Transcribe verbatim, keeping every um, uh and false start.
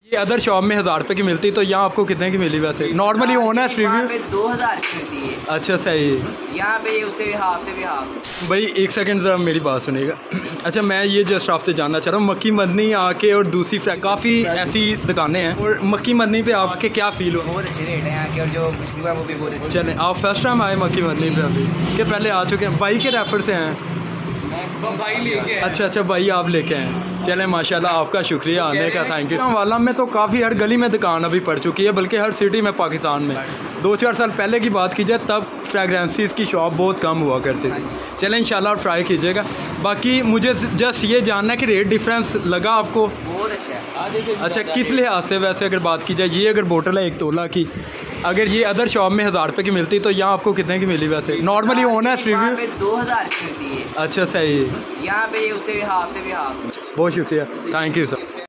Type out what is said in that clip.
ये other shop में हज़ार रुपये की मिलती तो यहाँ आपको कितने की मिली वैसे नॉर्मली ऑनेस्ट रिव्यू? दो हज़ार की मिलती है। अच्छा सही है। यहाँ पे उससे भी हाफ से भी हाफ। भाई एक सेकंड ज़रा मेरी बात सुनिएगा। अच्छा मैं ये जस्ट आपसे जानना चाह रहा हूँ मक्की मदनी आके और दूसरी काफ़ी ऐसी दुकानें हैं और मक्की मदनी पे आपके क्या फील हो? बहुत अच्छे रेट हैं यहाँ के और जो पिछली बार वो भी बहुत अच्छे। चलें आप फर्स्ट टाइम आए मक्की मदनी पे अभी के पहले आ चुके हैं? भाई के रेफर से हैं? भाई लेके अच्छा अच्छा भाई आप लेके हैं। चलें माशाल्लाह आपका शुक्रिया आने का, थैंक यू। वाला में तो काफ़ी हर गली में दुकान अभी पड़ चुकी है, बल्कि हर सिटी में पाकिस्तान में। दो चार साल पहले की बात की जाए तब फ्रेगरेंसीज की शॉप बहुत कम हुआ करती थी। चलें इंशाल्लाह आप ट्राई कीजिएगा। बाकी मुझे जस्ट ये जानना है कि रेट डिफरेंस लगा आपको? बहुत अच्छा है। अच्छा किस लिहाज से वैसे अगर बात की जाए, ये अगर बोतल है एक तोला की, अगर ये अदर शॉप में हज़ार रुपये की मिलती तो यहाँ आपको कितने की मिली वैसे नॉर्मली ऑनेस्ट रिव्यू? दो हज़ार की मिलती है। अच्छा सही है। यहाँ पे उससे भी हाफ से भी हाफ। बहुत शुक्रिया, थैंक यू सर।